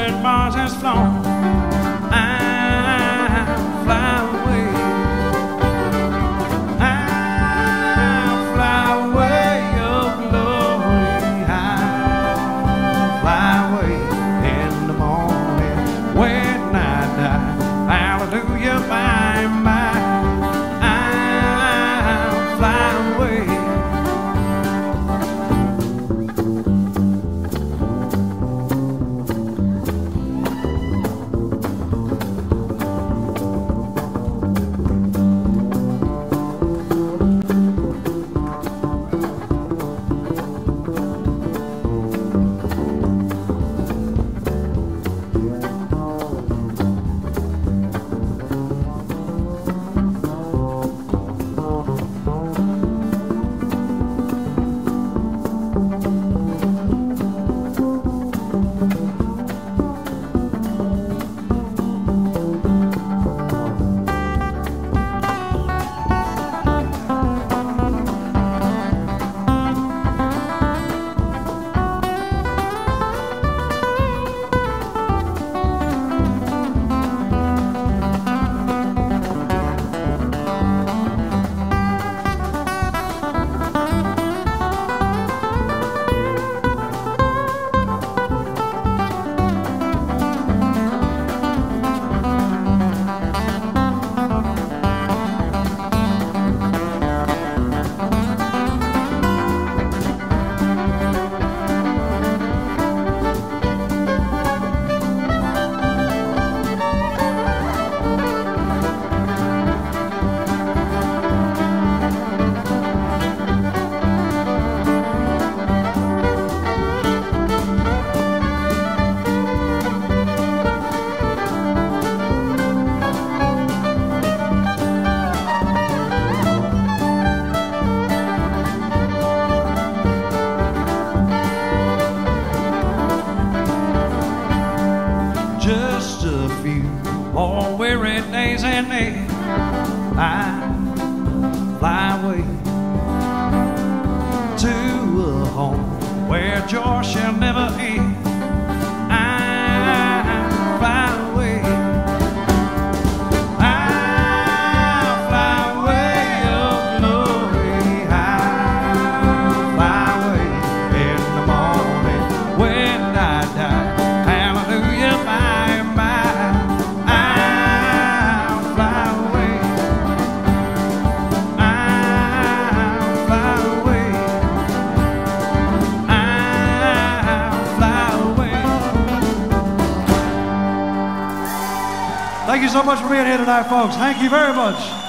when Mars has flown, I'll fly away. I'll fly away, oh glory. I'll fly away in the morning when I die. Hallelujah, my, my. I'll fly away. Just a few more weary days and then I fly away to a home where joy shall never end. I fly away. I'll fly away, oh glory. I'll fly away in the morning when I die. Hallelujah, my. Thank you so much for being here tonight, folks. Thank you very much.